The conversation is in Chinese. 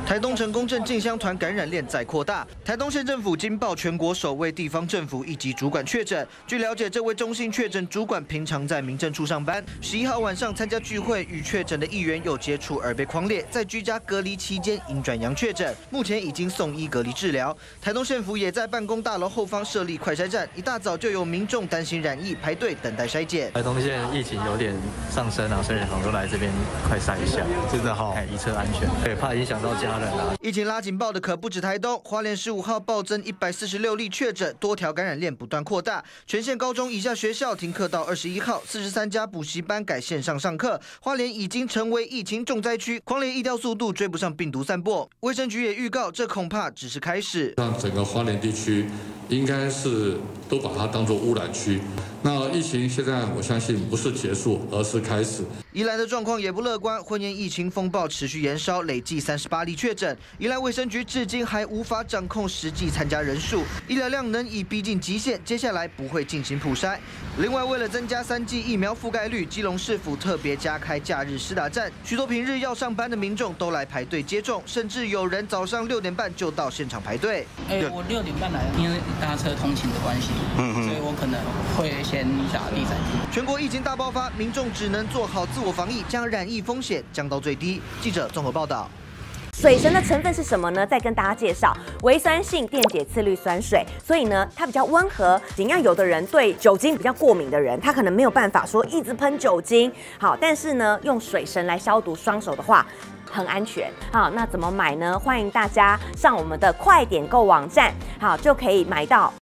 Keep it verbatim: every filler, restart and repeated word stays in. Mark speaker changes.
Speaker 1: 台东成功镇进香团感染链再扩大，台东县政府惊爆全国首位地方政府一级主管确诊。据了解，这位中心确诊主管平常在民政处上班，十一号晚上参加聚会，与确诊的议员有接触而被匡列，在居家隔离期间阴转阳确诊，目前已经送医隔离治疗。台东县府也在办公大楼后方设立快筛站，一大早就有民众担心染疫，排队等待筛检。
Speaker 2: 台东县疫情有点上升啊，所以很多来这边快筛一下，
Speaker 3: 真的好，
Speaker 2: 以测安全，对，怕影响到家人啊。
Speaker 1: 疫情拉警报的可不止台东，花莲十五号暴增一百四十六例确诊，多条感染链不断扩大。全县高中以下学校停课到二十一号，四十三家补习班改线上上课。花莲已经成为疫情重灾区，匡列疫调速度追不上病毒散播。卫生局也预告，这恐怕只是开始。
Speaker 4: 让整个花莲地区应该是都把它当作污染区。那疫情现在我相信不是结束，而是开始。
Speaker 1: 宜兰的状况也不乐观，婚宴疫情风暴持续延烧，累计三十八例确诊。宜兰卫生局至今还无法掌控实际参加人数，医疗量能已逼近极限，接下来不会进行普筛。另外，为了增加三剂疫苗覆盖率，基隆市府特别加开假日施打站，许多平日要上班的民众都来排队接种，甚至有人早上六点半就到现场排队。
Speaker 5: 哎、欸，我六点半来，因为搭车通勤的关系，嗯所以我可能会先打第三剂。
Speaker 1: 全国疫情大爆发，民众只能做好自我防疫，将染疫风险降到最低。记者综合报道。
Speaker 6: 水神的成分是什么呢？再跟大家介绍，微酸性电解次氯酸水，所以呢，它比较温和。怎样？有的人对酒精比较过敏的人，他可能没有办法说一直喷酒精。好，但是呢，用水神来消毒双手的话，很安全。好，那怎么买呢？欢迎大家上我们的快点购网站，好就可以买到。